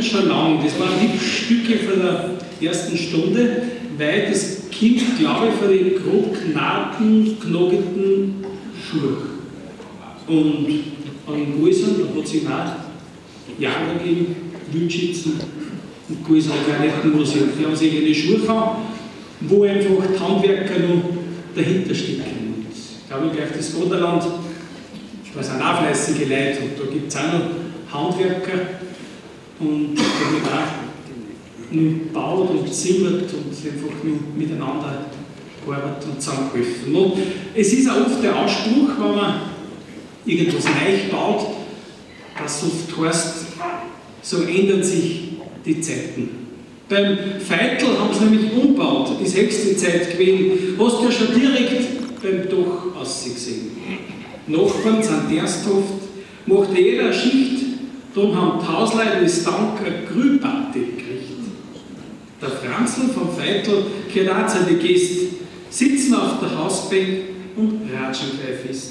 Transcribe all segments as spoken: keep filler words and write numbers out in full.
schon lang. Das waren die Stücke von der ersten Stunde, weil das Kind, glaube ich, von den grob knarrten, knogelten Schuhe. Und an Gäusern, da hat es auch Jahre gegeben, Wildschützen und Gäuser gar nicht Musik. Die haben sich eine Schuhe gehabt, wo einfach die Handwerker noch dahinter stecken. Und ich glaube, gleich das Oderland, ich weiß auch fleißige Leute, und da gibt es auch noch Handwerker und da wird auch nur gebaut und zimmert und einfach nur miteinander gearbeitet und zusammengeholfen. Und es ist auch oft der Anspruch, wenn man irgendwas neu baut, dass oft heißt, so ändern sich die Zeiten. Beim Feitel haben sie nämlich umgebaut, ist höchste Zeit gewesen, hast du ja schon direkt beim Dach ausgesehen. Nachbarn sind ersthaft, macht jeder eine Schicht, darum haben die Hausleute als Dank eine Grillparty gekriegt. Der Franzl vom Feitel gehört auch zu den Gästen, sitzen auf der Hausbank und ratschen gleich fest.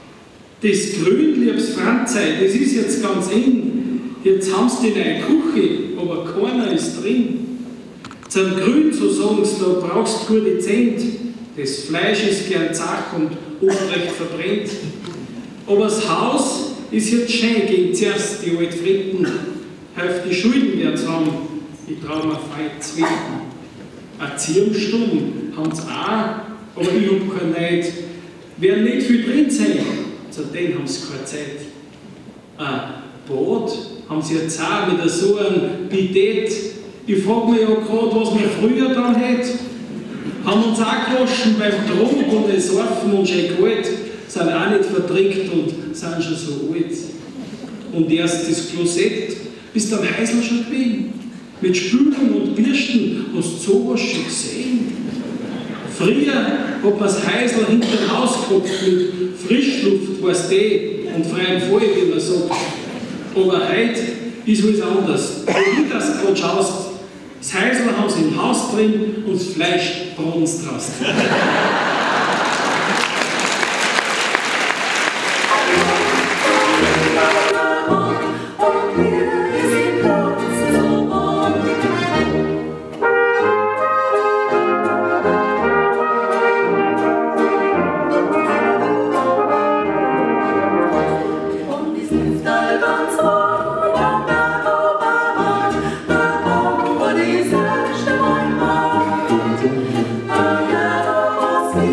Das Grün, liebes Franzei, das ist jetzt ganz eng. Jetzt haben sie die neue Küche, aber keiner ist drin. Zum Grün, so sagen sie, da brauchst du gute Zent. Das Fleisch ist gern zach und oft recht verbrennt. Aber das Haus ist jetzt schön gegen zuerst die alten Fritten. Auf die Schulden werden sie haben, ich traue mir fein Zwitten. Ein Zirnstumm haben sie auch, aber ich hab kein Neid. Werden nicht viel drin sein. Zu denen haben sie keine Zeit. Ein Bad haben sie jetzt auch mit so einem Bidet. Ich frage mich ja gerade, was wir früher dann hätten. Haben uns auch gewaschen beim Trunk und das Saufen und schön kalt, sind auch nicht verdreckt und sind schon so alt. Und erst das Klosett, bist du am Heisel schon gewesen. Mit Spülung und Bürsten hast du sowas schon gesehen. Früher hat man das Heisel hinter dem Haus gehabt mit Frischluft, weißt du, und freiem Fall, wie man sagt. Aber heute ist alles anders. Wenn du das gerade schaust, das Heisel haben sie im Haus drin und das Fleisch braten sie draußen. Was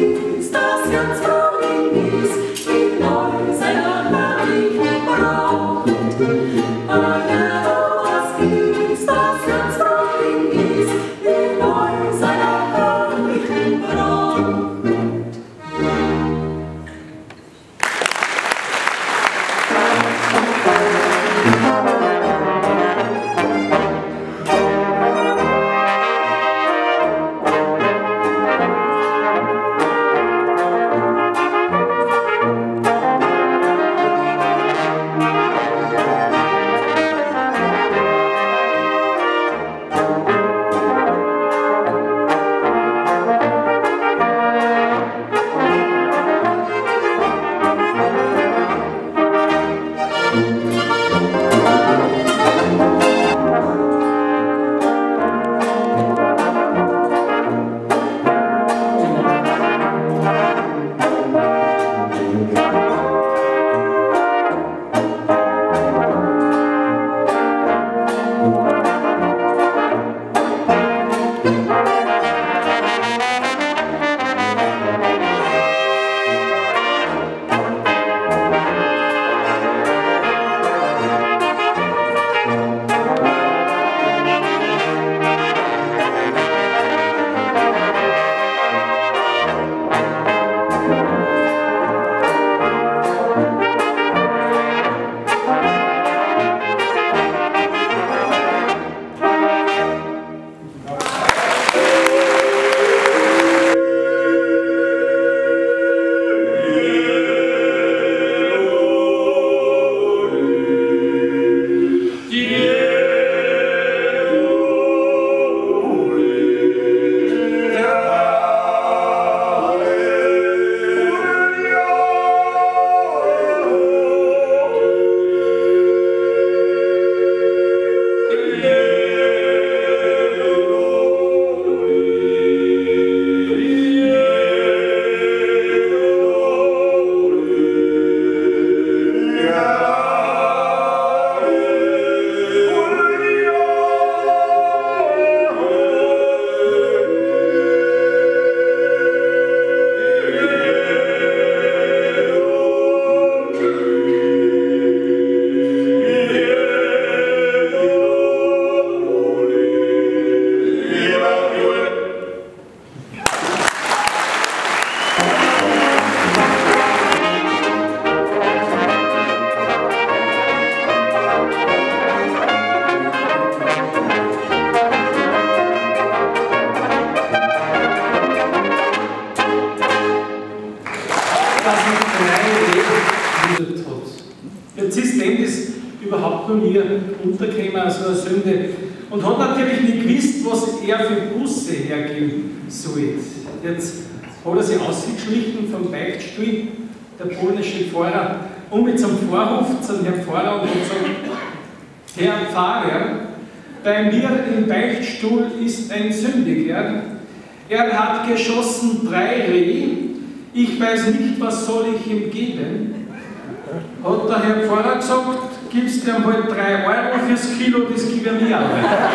auch noch nie untergekommen, also eine Sünde. Und hat natürlich nicht gewusst, was er für Busse hergeben soll. Jetzt hat er sich ausgeschlichen vom Beichtstuhl, der polnische Pfarrer, um mit zum Vorhof, zum Herrn Pfarrer und hat gesagt, Herr Pfarrer, bei mir im Beichtstuhl ist ein Sündiger. Er hat geschossen drei Rehe, ich weiß nicht, was soll ich ihm geben. Hat der Herr Pfarrer gesagt, gibst du ihm halt drei Euro fürs Kilo, das gebe ich mir auch.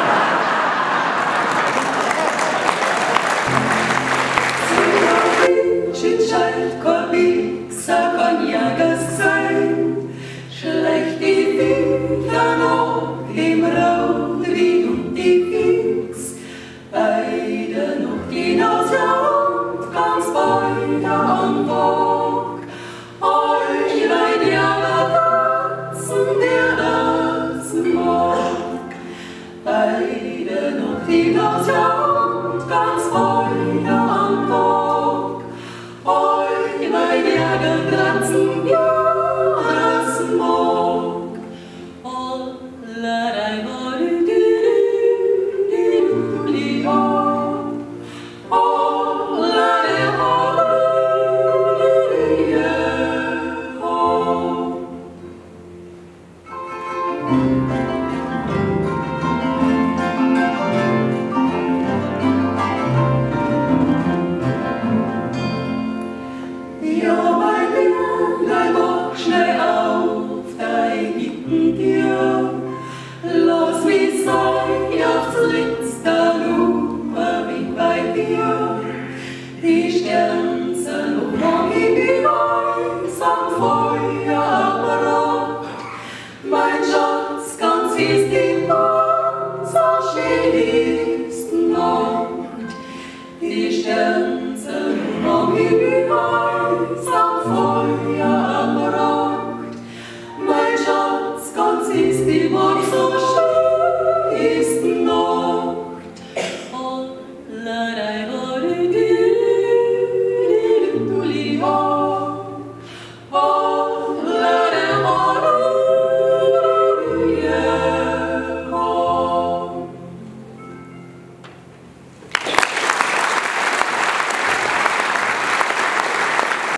Schlecht die Viecher noch im Rot wie und die Fix, beide noch die Nase und ganz beide am Bock. Euch leid ja Tatzen, der das mag, beide noch die Nase